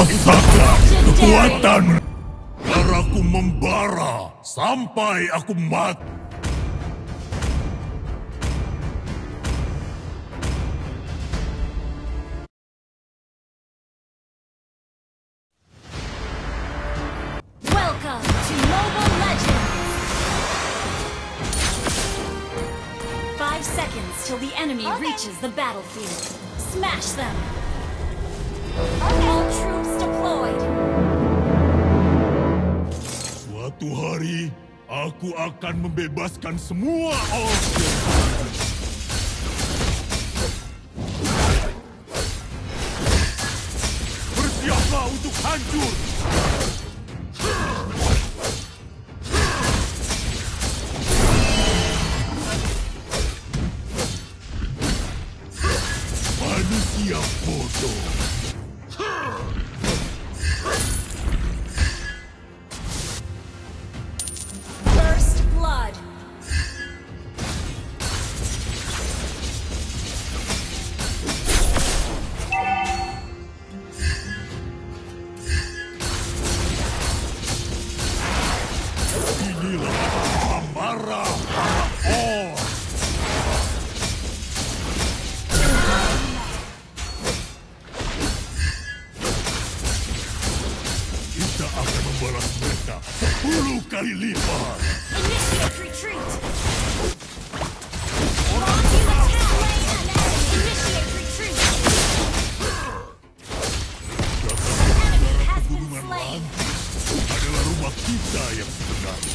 Rasakan kekuatan. Darahku membara sampai aku mati. Welcome to Mobile Legends! 5 seconds till the enemy reaches the battlefield. Smash them! All troops deployed! Suatu hari, aku akan membebaskan semua Orc. Bersiaplah untuk hancur! Manusia bodoh. First blood! Inilah amarah para Orc. Kita akan membalas mereka 10 kali lipat. Initiate retreat! Launch attack! Initiate retreat! Enemy has been Pegunungan slain! Lantis adalah rumah kita yang sebenarnya.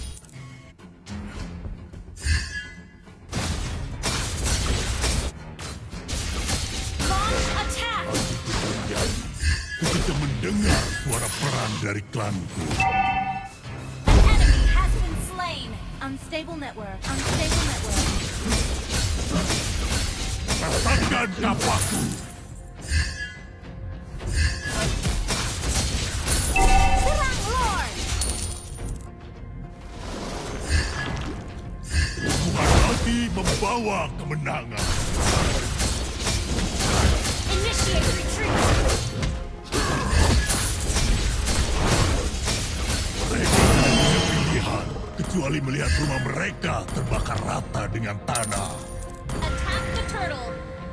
Launch attack! Ketika mendengar suara perang dari klanku, An enemy has been slain! Unstable network. Unstable network. rasakan kapaku. Serang Lord! Tuhan hati membawa kemenangan. Initiate retreat! Mereka tidak punya pilihan kecuali melihat rumah mereka terbakar rata dengan tanah. Attack the turtle!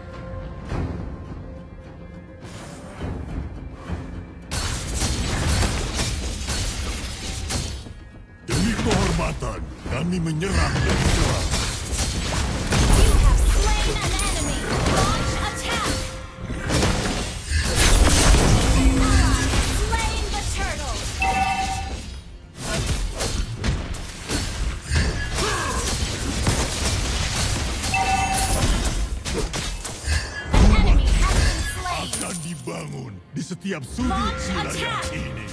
Demi kehormatan, kami menyerang dan serang. You have slain an enemy! Launch attack! Ally slain the turtle! An enemy has been slain! Akan dibangun di setiap sudut Launch wilayah attack! ini.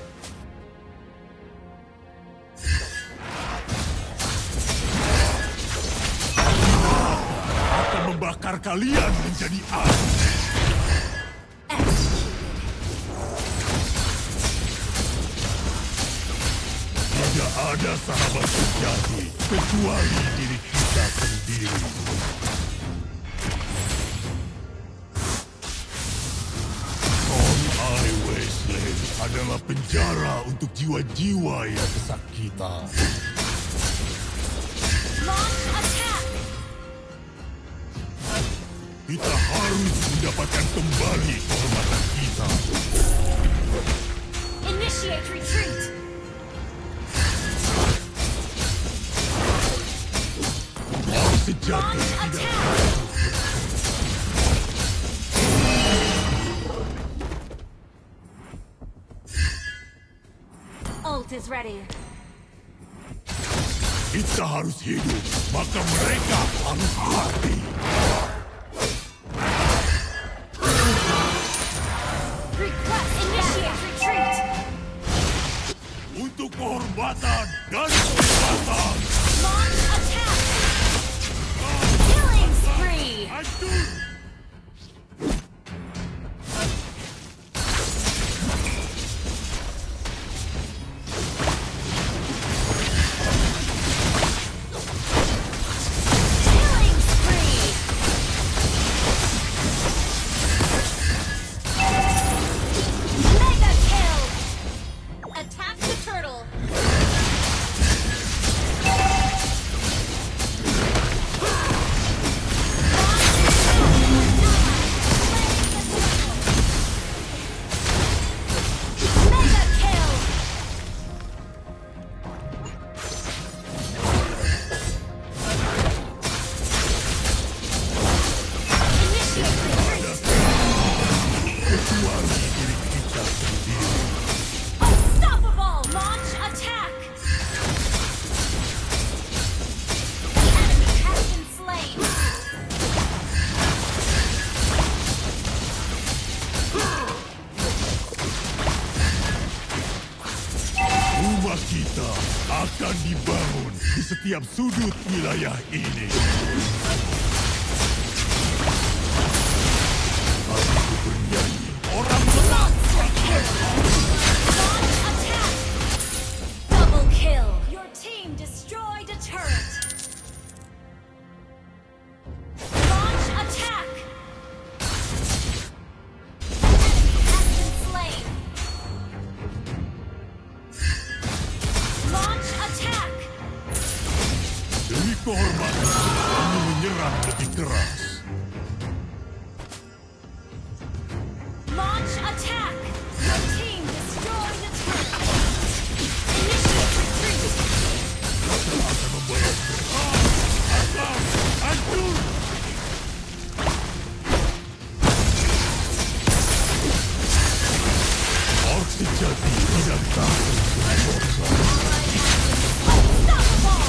Akan membakar kalian menjadi api. Tidak ada sahabat sejati kecuali diri kita sendiri. Eye Wasteland adalah penjara untuk jiwa-jiwa yang kesakitan. Launch attack! Kita harus mendapatkan kembali kehormatan kita. Initiate retreat! Orang sejati Launch tidak attack! Ult is ready. kita harus hidup, maka mereka harus mati. Request initiate retreat! Untuk kehormatan dan kebebasan. Launch attack! Killing spree! Hancur! Killing spree! kita akan dibangun di setiap sudut wilayah ini. Aku bernyanyi, orang menang. Launch attack! Double kill! Your team destroyed a turret! Launch attack! Enemy has been slain! Launch attack! Demi kehormatan, kami menyerang lebih keras. Launch attack! Your team destroyed a turret! Initiate retreat! Kita akan membalas Asam, hancur! Orc sejati tidak takut dengan dosa. Unstoppable!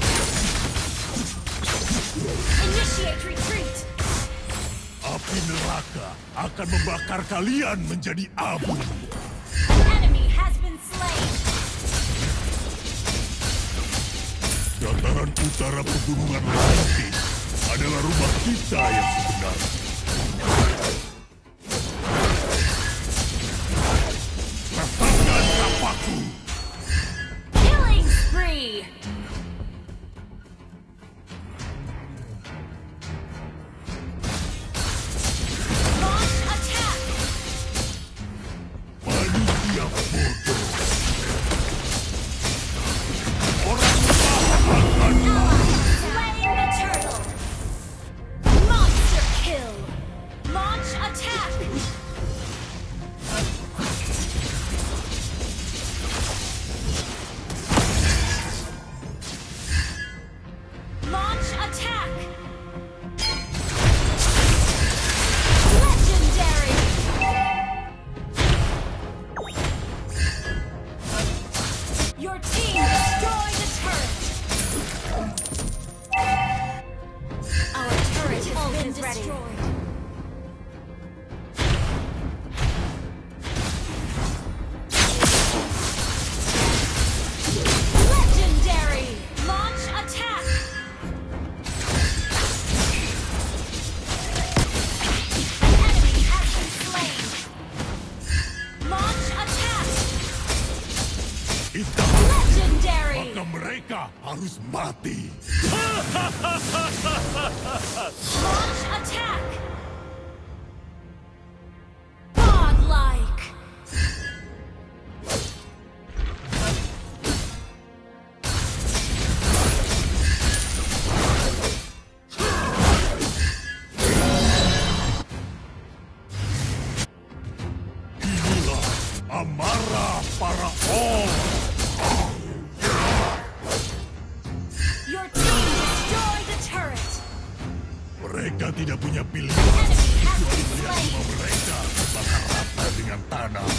Initiate retreat! Api neraka akan membakar kalian menjadi abu. Enemy has been slain! Dataran utara pegunungan Lantis adalah rumah kita yang sebenarnya. Rasakan tapaku. Killing spree! Launch attack! Manusia bodoh. Orang lemah akan Slaying the turtle! Monster kill! Launch attack! Launch attack! Legendary! Your team destroyed a turret! Our turret has been destroyed. Legendary! Launch attack! An enemy has been slain! Launch attack! kita, Legendary! maka mereka harus mati. Launch attack! Godlike! Inilah amarah para Orc. Your team destroyed a turret! Mereka tidak punya pilihan Enemy has kecuali been melihat slain! rumah mereka terbakar rata dengan tanah.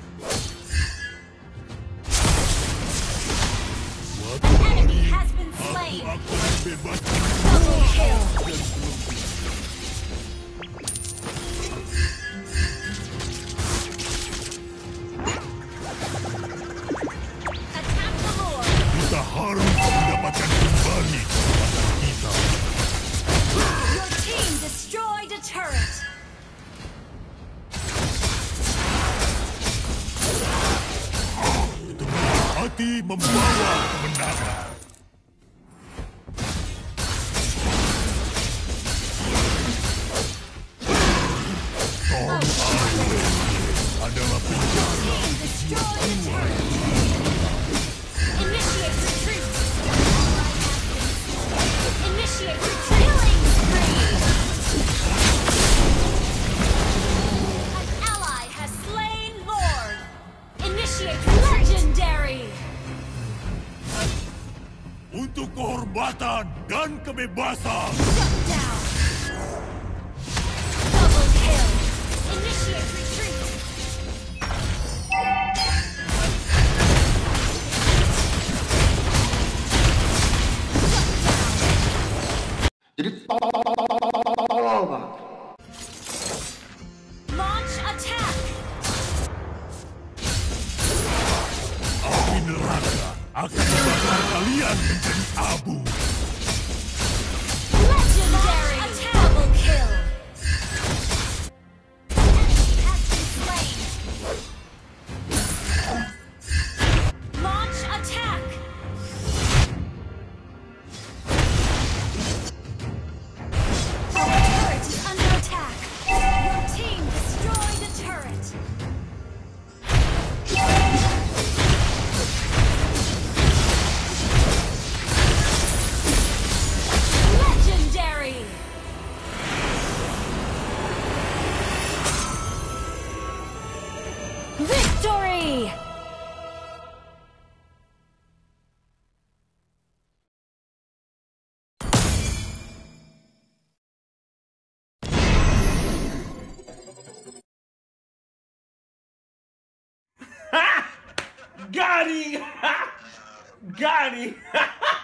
Suatu Enemy hari, has been aku slain! akan membebaskan Double kill! Attack the Lord! kita harus mendapatkan kembali kekuatan kita. Your team destroyed a turret! Keteguhan hati membawa kemenangan. Storm Island adalah penjara Team destroyed a turret! Initiate retreat! Initiate retreat! Killing spree! An ally has slain Lord! Initiate legendary! untuk kehormatan dan kebebasan. Shut down! Double kill! Initiate retreat! Jadi tolol banget. Launch attack! Api neraka akan menjadi abu. Legendary! Double kill! Has been slain. Launch attack! Our turret is under attack. Your team destroyed a turret. Legendary! Victory! Got him! Got him!